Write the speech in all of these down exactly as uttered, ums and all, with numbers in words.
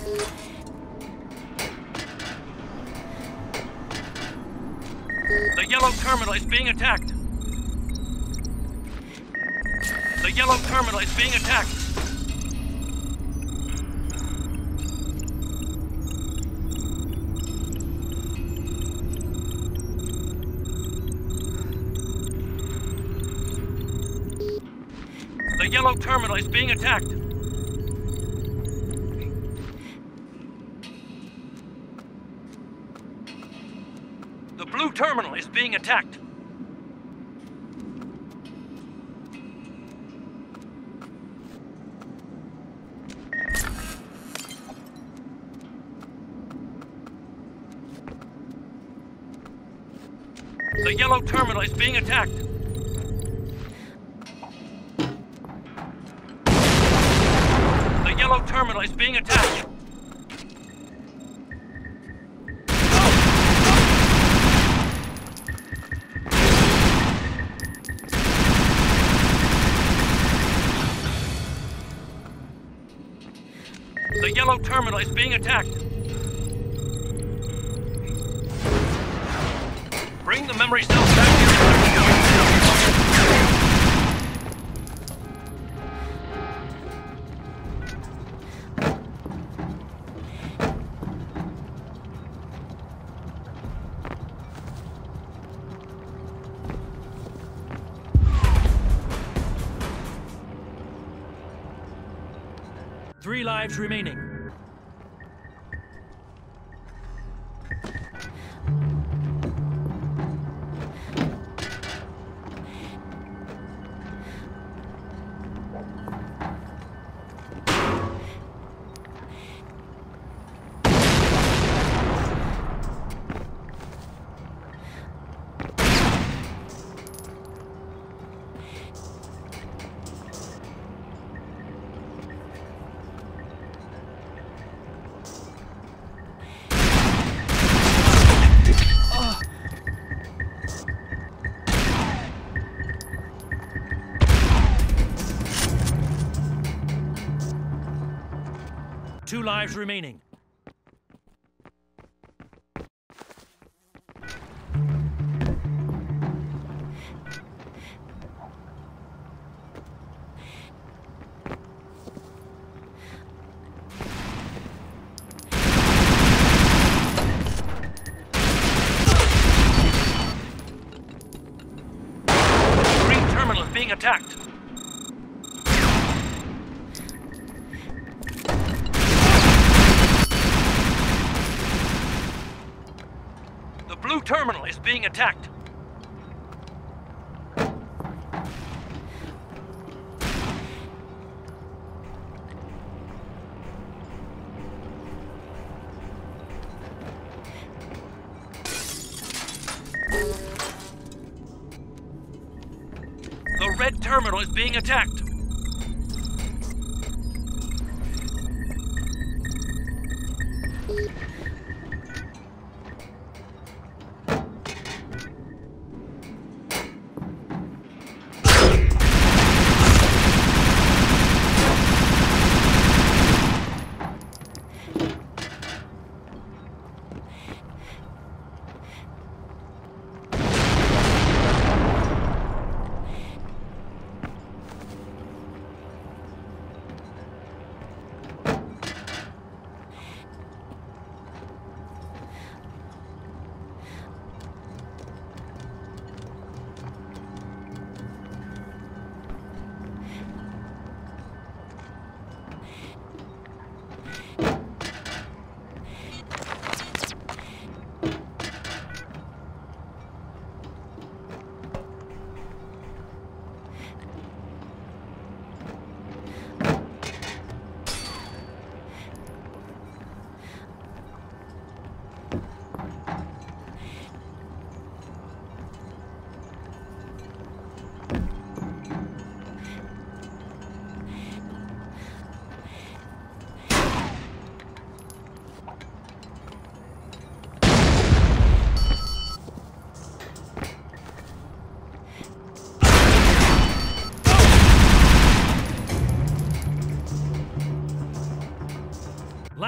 The yellow terminal is being attacked. The yellow terminal is being attacked. The yellow terminal is being attacked. The blue terminal is being attacked. The yellow terminal is being attacked. The yellow terminal is being attacked. The yellow terminal is being attacked. Bring the memory cells back here. Three lives remaining. Two lives remaining. Green terminal is being attacked. Blue terminal is being attacked. The red terminal is being attacked.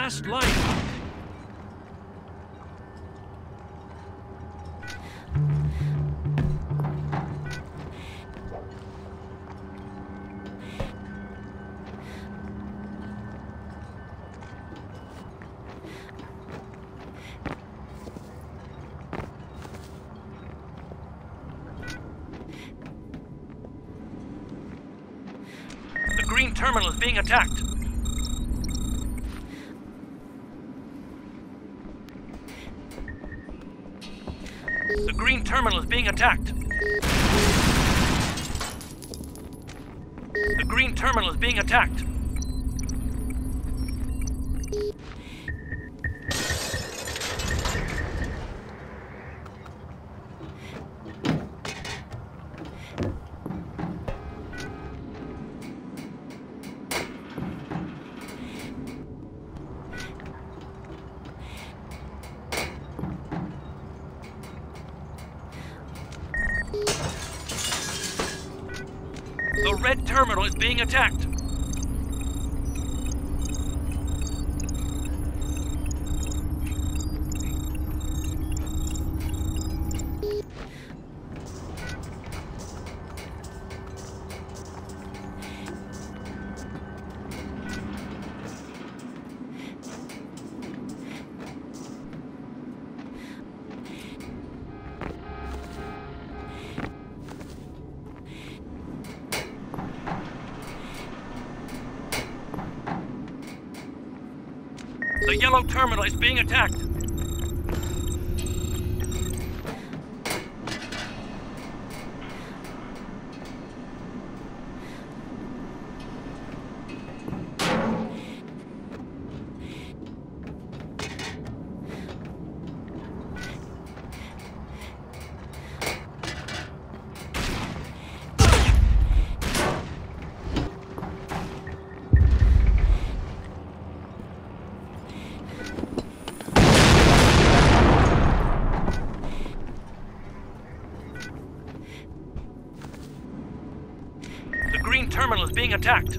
last light. The green terminal is being attacked. The green terminal is being attacked. The green terminal is being attacked. The red terminal is being attacked. The yellow terminal is being attacked. The green terminal is being attacked.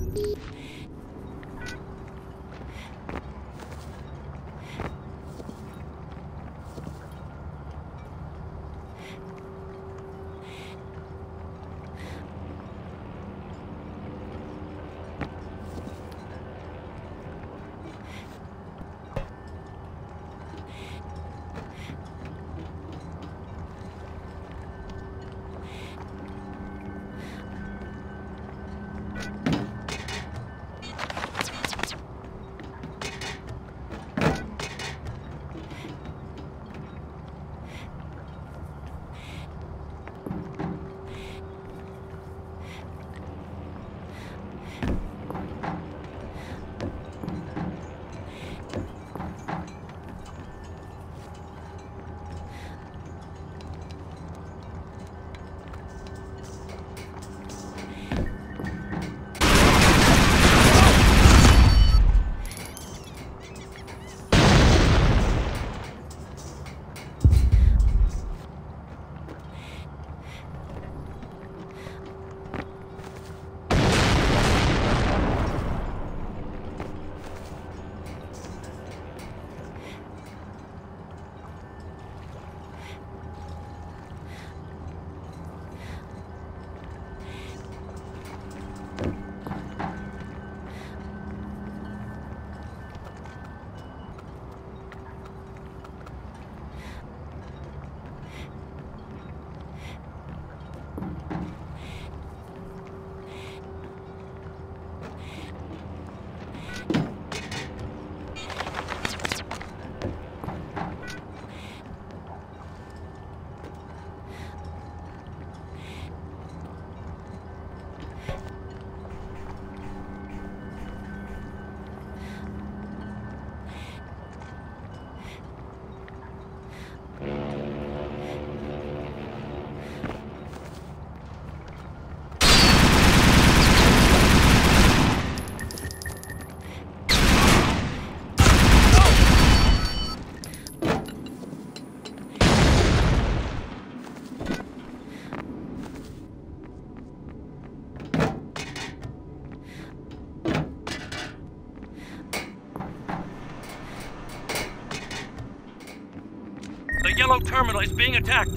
yellow terminal is being attacked.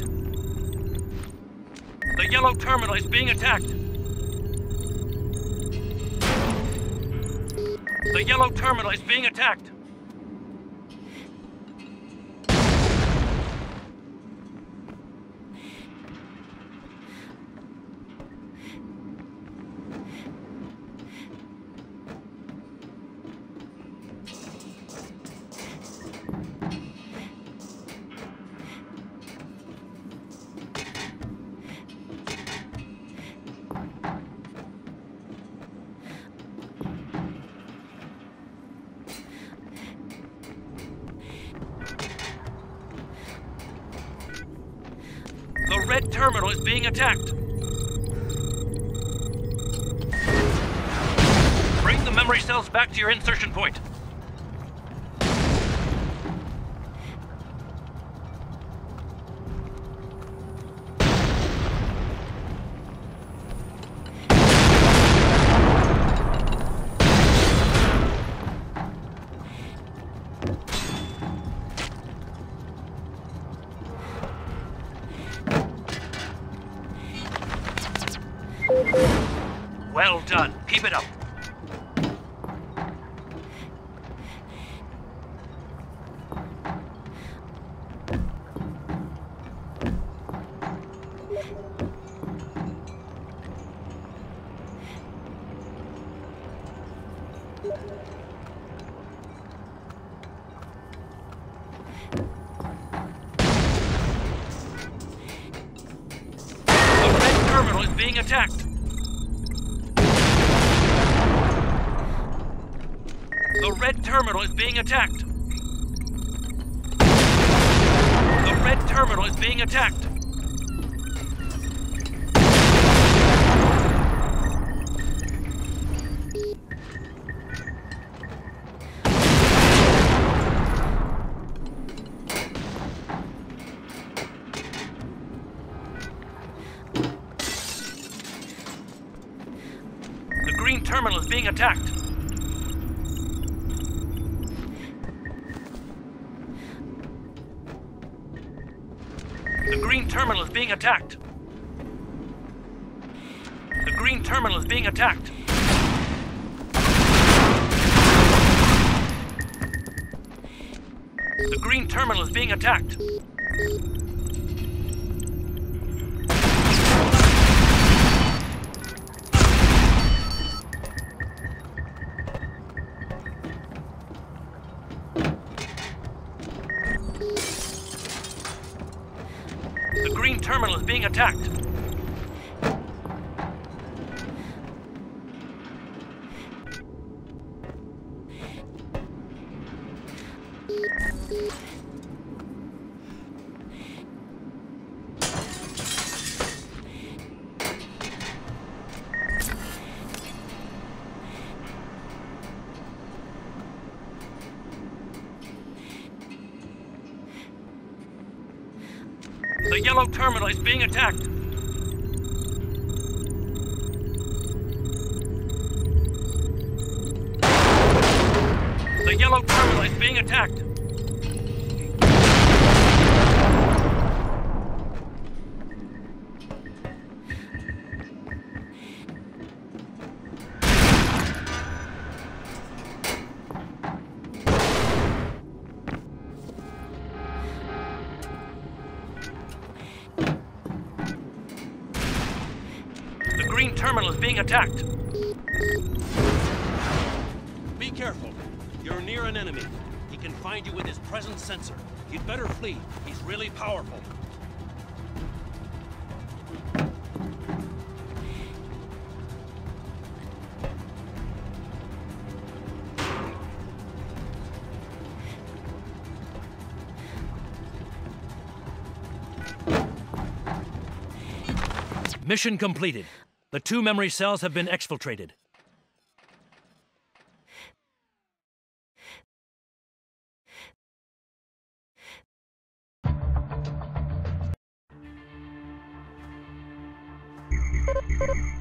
The yellow terminal is being attacked. The yellow terminal is being attacked. The red terminal is being attacked. Bring the memory cells back to your insertion point. Well done. Keep it up. The red terminal is being attacked. The red terminal is being attacked. The red terminal is being attacked. The green terminal is being attacked. The green terminal is being attacked. The green terminal is being attacked. The green terminal is being attacked. The green terminal is being attacked. The yellow terminal is being attacked. The yellow terminal is being attacked. The green terminal is being attacked. Be careful. You're near an enemy. He can find you with his presence sensor. You'd better flee. He's really powerful. Mission completed. The two memory cells have been exfiltrated. You